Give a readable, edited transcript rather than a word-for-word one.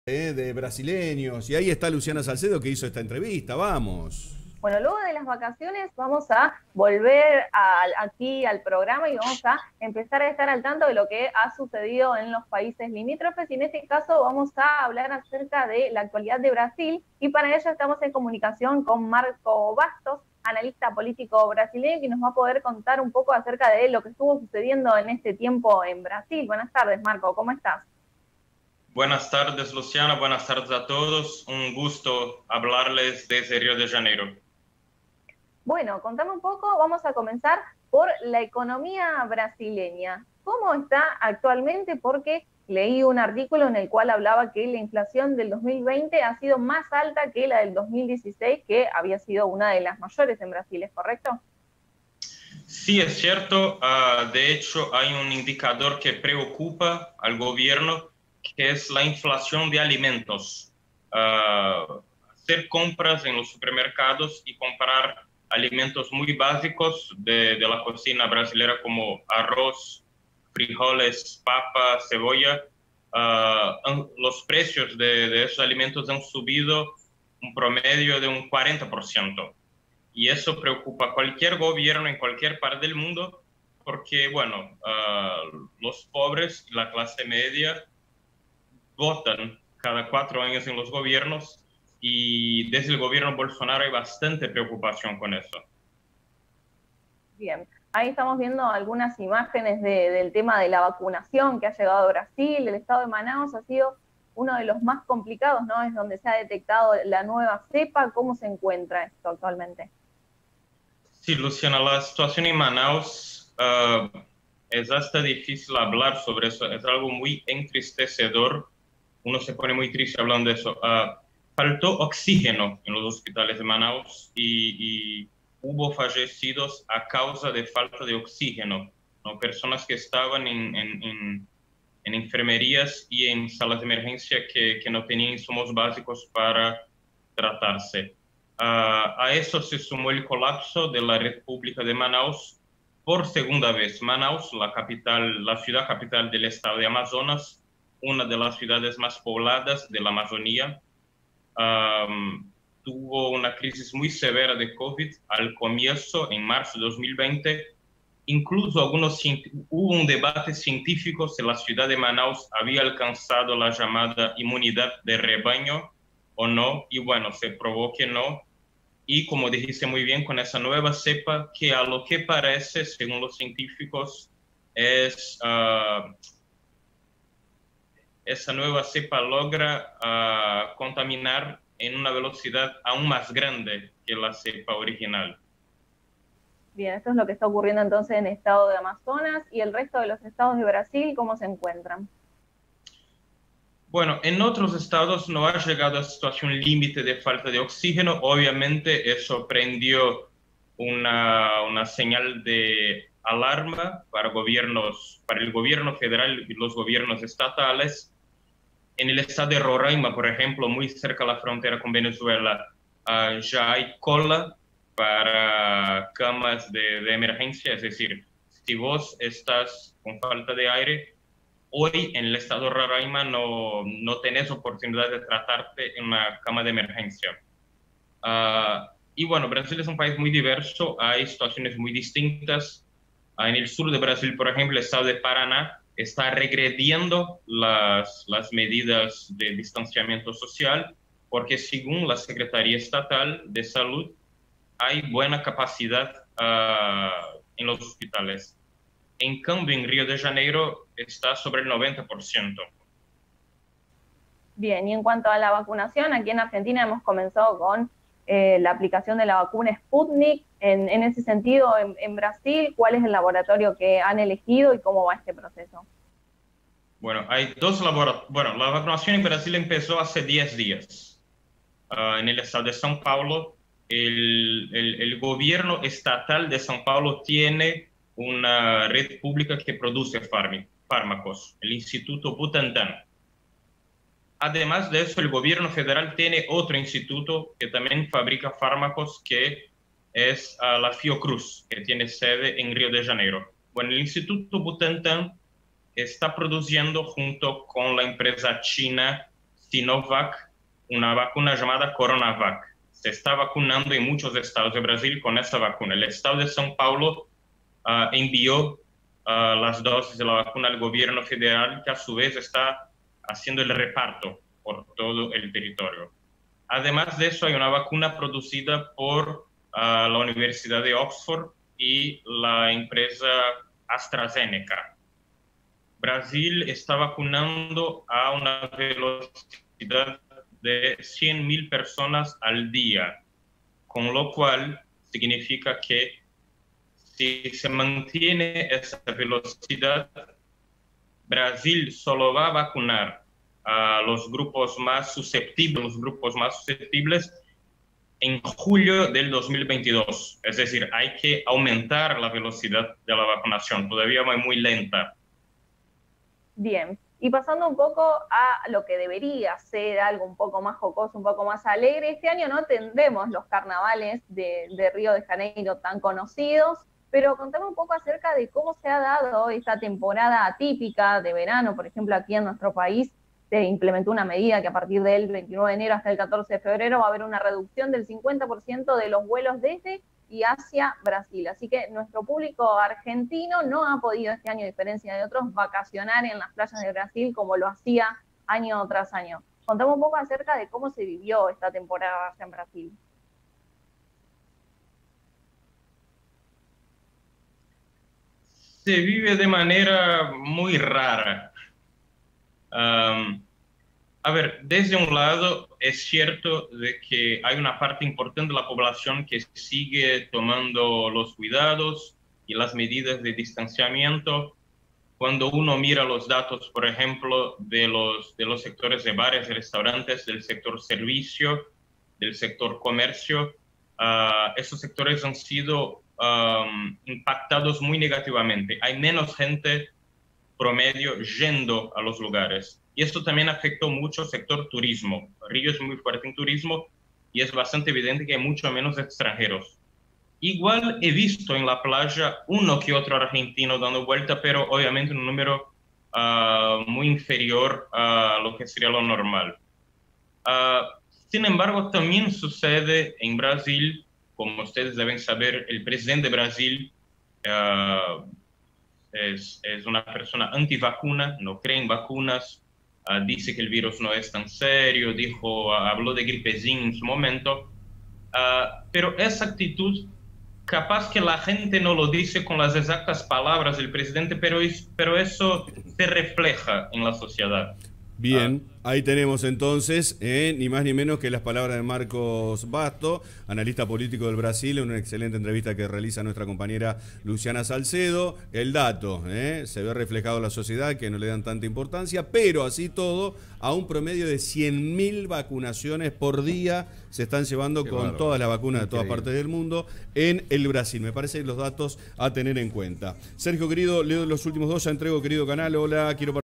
de brasileños. Y ahí está Luciana Salcedo que hizo esta entrevista. Vamos. Bueno, luego de las vacaciones vamos a volver aquí al programa y vamos a empezar a estar al tanto de lo que ha sucedido en los países limítrofes, y en este caso vamos a hablar acerca de la actualidad de Brasil, y para ello estamos en comunicación con Marco Bastos, analista político brasileño, que nos va a poder contar un poco acerca de lo que estuvo sucediendo en este tiempo en Brasil. Buenas tardes, Marco, ¿cómo estás? Buenas tardes, Luciana. Buenas tardes a todos. Un gusto hablarles desde Río de Janeiro. Bueno, contame un poco, vamos a comenzar por la economía brasileña. ¿Cómo está actualmente? Porque leí un artículo en el cual hablaba que la inflación del 2020 ha sido más alta que la del 2016, que había sido una de las mayores en Brasil, ¿es correcto? Sí, es cierto. De hecho, hay un indicador que preocupa al gobierno, que es la inflación de alimentos. Hacer compras en los supermercados y comprar alimentos muy básicos de la cocina brasileña como arroz, frijoles, papa, cebolla. Los precios de esos alimentos han subido un promedio de un 40%. Y eso preocupa a cualquier gobierno en cualquier parte del mundo porque, bueno, los pobres y la clase media votan cada 4 años en los gobiernos, y desde el gobierno Bolsonaro hay bastante preocupación con eso. Bien, ahí estamos viendo algunas imágenes del tema de la vacunación que ha llegado a Brasil. El estado de Manaus ha sido uno de los más complicados, ¿no? Es donde se ha detectado la nueva cepa. ¿Cómo se encuentra esto actualmente? Sí, Luciana, la situación en Manaus es hasta difícil hablar sobre eso. Es algo muy entristecedor. Uno se pone muy triste hablando de eso. Faltó oxígeno en los hospitales de Manaus y hubo fallecidos a causa de falta de oxígeno, ¿no? Personas que estaban en enfermerías y en salas de emergencia que no tenían insumos básicos para tratarse. A eso se sumó el colapso de la red pública de Manaus por segunda vez. Manaus, la capital, la ciudad capital del estado de Amazonas, una de las ciudades más pobladas de la Amazonía, tuvo una crisis muy severa de COVID al comienzo, en marzo de 2020. Incluso hubo un debate científico si la ciudad de Manaus había alcanzado la llamada inmunidad de rebaño o no, y bueno, se probó que no. Y como dijiste muy bien, con esa nueva cepa, que a lo que parece, según los científicos, esa nueva cepa logra contaminar en una velocidad aún más grande que la cepa original. Bien, esto es lo que está ocurriendo entonces en el estado de Amazonas. ¿Y el resto de los estados de Brasil, cómo se encuentran? Bueno, en otros estados no ha llegado a situación límite de falta de oxígeno. Obviamente eso prendió una señal de alarma para el gobierno federal y los gobiernos estatales. En el estado de Roraima, por ejemplo, muy cerca de la frontera con Venezuela, ya hay cola para camas de emergencia. Es decir, si vos estás con falta de aire, hoy en el estado de Roraima no tenés oportunidad de tratarte en una cama de emergencia. Y bueno, Brasil es un país muy diverso, hay situaciones muy distintas. En el sur de Brasil, por ejemplo, el estado de Paraná está regrediendo las medidas de distanciamiento social, porque según la Secretaría Estatal de Salud, hay buena capacidad en los hospitales. En cambio, en Río de Janeiro está sobre el 90%. Bien, y en cuanto a la vacunación, aquí en Argentina hemos comenzado con la aplicación de la vacuna Sputnik. En ese sentido, en Brasil, ¿cuál es el laboratorio que han elegido y cómo va este proceso? Bueno, hay dos laboratorios. Bueno, la vacunación en Brasil empezó hace 10 días. En el estado de São Paulo, el gobierno estatal de São Paulo tiene una red pública que produce fármacos, el Instituto Butantan. Además de eso, el gobierno federal tiene otro instituto que también fabrica fármacos, que es la Fiocruz, que tiene sede en Río de Janeiro. Bueno, el Instituto Butantan está produciendo junto con la empresa china Sinovac, una vacuna llamada Coronavac. Se está vacunando en muchos estados de Brasil con esa vacuna. El estado de São Paulo envió las dosis de la vacuna al gobierno federal, que a su vez está haciendo el reparto por todo el territorio. Además de eso, hay una vacuna producida por la Universidad de Oxford y la empresa AstraZeneca. Brasil está vacunando a una velocidad de 100.000 personas al día, con lo cual significa que si se mantiene esa velocidad, Brasil solo va a vacunar a los grupos más susceptibles, en julio del 2022. Es decir, hay que aumentar la velocidad de la vacunación, todavía va muy lenta. Bien, y pasando un poco a lo que debería ser algo un poco más jocoso, un poco más alegre, este año no tendremos los carnavales de Río de Janeiro tan conocidos, pero contame un poco acerca de cómo se ha dado esta temporada atípica de verano. Por ejemplo, aquí en nuestro país se implementó una medida que a partir del 29 de enero hasta el 14 de febrero va a haber una reducción del 50% de los vuelos desde y hacia Brasil. Así que nuestro público argentino no ha podido este año, a diferencia de otros, vacacionar en las playas de Brasil como lo hacía año tras año. Contame un poco acerca de cómo se vivió esta temporada allá en Brasil. Se vive de manera muy rara. A ver, desde un lado es cierto de que hay una parte importante de la población que sigue tomando los cuidados y las medidas de distanciamiento. Cuando uno mira los datos, por ejemplo, de los sectores de bares y restaurantes, del sector servicio, del sector comercio, esos sectores han sido impactados muy negativamente. Hay menos gente promedio yendo a los lugares. Y esto también afectó mucho al sector turismo. Río es muy fuerte en turismo y es bastante evidente que hay mucho menos extranjeros. Igual he visto en la playa uno que otro argentino dando vuelta, pero obviamente un número muy inferior a lo que sería lo normal. Sin embargo, también sucede en Brasil, como ustedes deben saber, el presidente de Brasil es una persona antivacuna, no cree en vacunas. Dice que el virus no es tan serio, habló de gripezinho en su momento, pero esa actitud, capaz que la gente no lo dice con las exactas palabras del presidente, pero eso se refleja en la sociedad. Bien, ahí tenemos entonces, ni más ni menos que las palabras de Marcos Basto, analista político del Brasil, en una excelente entrevista que realiza nuestra compañera Luciana Salcedo. El dato, se ve reflejado en la sociedad, que no le dan tanta importancia, pero así todo, a un promedio de 100.000 vacunaciones por día se están llevando con todas las vacunas de todas partes del mundo en el Brasil. Me parecen los datos a tener en cuenta. Sergio, querido, leo los últimos dos, ya entrego, querido canal. Hola, quiero